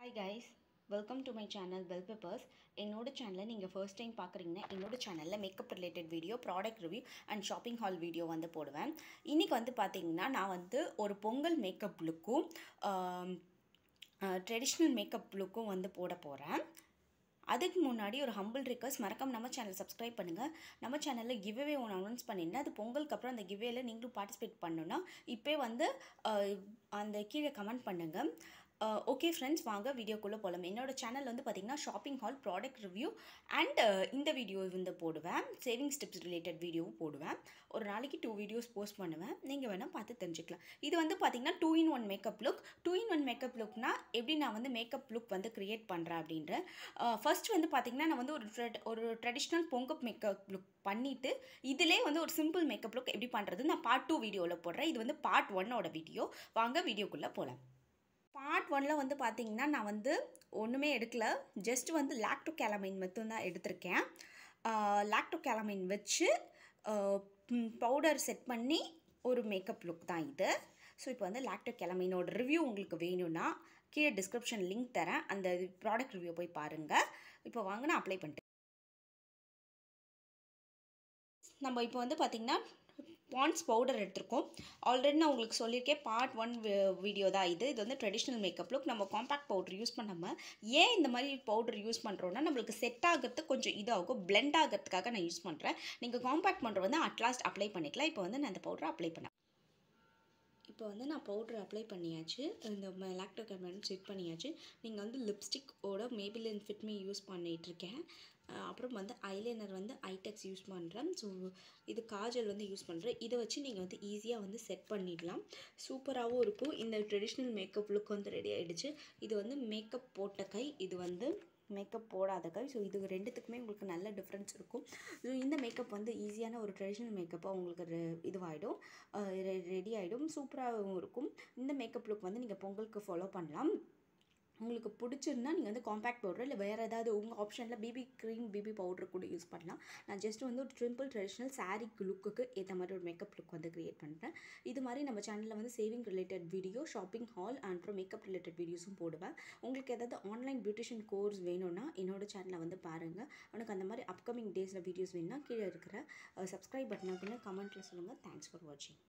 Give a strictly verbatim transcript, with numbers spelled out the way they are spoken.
Hi guys, welcome to my channel Bell Peppers. என்னோட சேனலை நீங்கள் ஃபர்ஸ்ட் டைம் பார்க்குறீங்கன்னா என்னோட சேனலில் makeup related video, product review and shopping haul video வந்து போடுவேன். இன்றைக்கி வந்து பார்த்திங்கன்னா நான் வந்து ஒரு பொங்கல் மேக்கப் லுக்கும் ட்ரெடிஷ்னல் மேக்கப் லுக்கும் வந்து போட போகிறேன். அதுக்கு முன்னாடி ஒரு ஹம்பிள் ரிக்வெஸ்ட், மறக்காம நம்ம சேனல் சப்ஸ்கிரைப் பண்ணுங்கள். நம்ம சேனலில் கிவ்அவே ஒன்று அனௌன்ஸ் பண்ணியிருந்தேன். அது பொங்கலுக்கு அப்புறம் அந்த கிவ்அவேல நீங்களும் பார்ட்டிசிபேட் பண்ணணுன்னா இப்போ வந்து அந்த கீழே கமெண்ட் பண்ணுங்கள். ஓகே ஃப்ரெண்ட்ஸ், வாங்க வீடியோக்குள்ளே போகலாம். என்னோட சேனல் வந்து பார்த்திங்கன்னா shopping haul, product review and இந்த வீடியோ வந்து போடுவேன். சேவிங்ஸ் டிப்ஸ் ரிலேட்டட் வீடியோவும் போடுவேன். ஒரு நாளைக்கு டூ வீடியோஸ் போஸ்ட் பண்ணுவேன். நீங்கள் வேணால் பார்த்து தெரிஞ்சுக்கலாம். இது வந்து பார்த்திங்கன்னா two in one makeup look. Two in one makeup லுக்னா எப்படி நான் வந்து மேக்கப் லுக் வந்து க்ரியேட் பண்ணுறேன் அப்படின்ற ஃபர்ஸ்ட் வந்து பார்த்திங்கன்னா நான் வந்து ஒரு ட்ரெட் ஒரு ட்ரெடிஷ்னல் பொங்கல் மேக்கப் லுக் பண்ணிவிட்டு இதிலே வந்து ஒரு சிம்பிள் மேக்கப் லுக் எப்படி பண்ணுறது நான் பார்ட் டூ வீடியோவில் போடுறேன். இது வந்து பார்ட் ஒன்னோட வீடியோ. வாங்க வீடியோக்குள்ளே போகலாம். பார்ட் ஒன்னில் வந்து பார்த்திங்கன்னா நான் வந்து ஒன்றுமே எடுக்கல. ஜஸ்ட் வந்து லாக்டோ கேலமைன் மட்டும்தான் எடுத்திருக்கேன். லாக்டோ கேலமைன் வச்சு பவுடர் செட் பண்ணி ஒரு மேக்கப் லுக் தான் இது. ஸோ இப்போ வந்து லாக்டோ கேலமைனோட ரிவ்யூ உங்களுக்கு வேணும்னா கீழே டிஸ்கிரிப்ஷன் லிங்க் தரேன். அந்த ப்ராடக்ட் ரிவ்யூ போய் பாருங்கள். இப்போ வாங்க நான் அப்ளை பண்ணிட்டேன். நம்ம இப்போ வந்து பார்த்திங்கன்னா பாண்ட்ஸ் பவுடர் எடுத்திருக்கோம். ஆல்ரெடி நான் உங்களுக்கு சொல்லியிருக்கேன், பார்ட் ஒன் வீடியோ தான் இது. இது வந்து ட்ரெடிஷ்னல் மேக்கப் லுக். நம்ம காம்பேக்ட் பவுடர் யூஸ் பண்ணாமல் ஏன் இந்த மாதிரி பவுடர் யூஸ் பண்ணுறோன்னா நம்மளுக்கு செட் ஆகிறதுக்கு கொஞ்சம் இதாகும், பிளெண்ட் ஆகிறதுக்காக நான் யூஸ் பண்ணுறேன். நீங்கள் காம்பேக்ட் பண்ணுறது வந்து அட்லாஸ்ட் அப்ளை பண்ணிக்கலாம். இப்போ வந்து நான் அந்த பவுடரை அப்ளை பண்ணேன். இப்போ வந்து நான் பவுடர் அப்ளை பண்ணியாச்சு. இந்த லாக்டோ கேலமைன் செட் பண்ணியாச்சு. நீங்கள் வந்து லிப்ஸ்டிக்கோட மேபிலின் ஃபிட் மீ யூஸ் பண்ணிகிட்ருக்கேன். அப்புறம் வந்து ஐலைனர் வந்து ஐடெக்ஸ் யூஸ் பண்ணுறேன். ஸோ இது காஜல் வந்து யூஸ் பண்ணுறேன். இதை வச்சு நீங்கள் வந்து ஈஸியாக வந்து செட் பண்ணிடலாம். சூப்பராகவும் இருக்கும். இந்த ட்ரெடிஷ்னல் மேக்கப் லுக் வந்து ரெடி ஆகிடுச்சு. இது வந்து மேக்கப் போட்ட கை, இது வந்து மேக்கப் போடாத கை. ஸோ இது ரெண்டுத்துக்குமே உங்களுக்கு நல்ல டிஃப்ரென்ஸ் இருக்கும். ஸோ இந்த மேக்கப் வந்து ஈஸியான ஒரு ட்ரெடிஷ்னல் மேக்கப்பாக உங்களுக்கு இதுவாகிடும், ரெடி ஆகிடும். சூப்பராகவும் இருக்கும். இந்த மேக்கப் லுக் வந்து நீங்கள் பொங்கலுக்கு ஃபாலோ பண்ணலாம். உங்களுக்கு பிடிச்சிருந்தா நீங்கள் வந்து காம்பேக்ட் பவுடர் இல்லை வேறு ஏதாவது உங்கள் ஆப்ஷனில் பிபி க்ரீம், பிபி பவுடர் கூட யூஸ் பண்ணலாம். நான் ஜஸ்ட் வந்து ஒரு சிம்பிள் ட்ரெடிஷ்னல் சாரீ லுக்குக்கு ஏற்ற மாதிரி ஒரு மேக்கப் லுக் வந்து க்ரியேட் பண்ணுறேன். இது மாதிரி நம்ம சேனலில் வந்து saving related video, shopping haul and அப்புறம் மேக்கப் ரிலேட்டட் வீடியோஸும் போடுவேன். உங்களுக்கு ஏதாவது ஆன்லைன் பியூட்டிஷியன் கோர்ஸ் வேணும்னா என்னோட சேனலை வந்து பாருங்கள். உனக்கு அந்த மாதிரி அப்கமிங் டேஸில் வீடியோஸ் வேணும்னா கீழே இருக்கிற சப்ஸ்கிரைப் பட்டனுக்குன்னு கமெண்ட்டில் சொல்லுங்கள். தேங்க்ஸ் ஃபார் வாட்சிங்.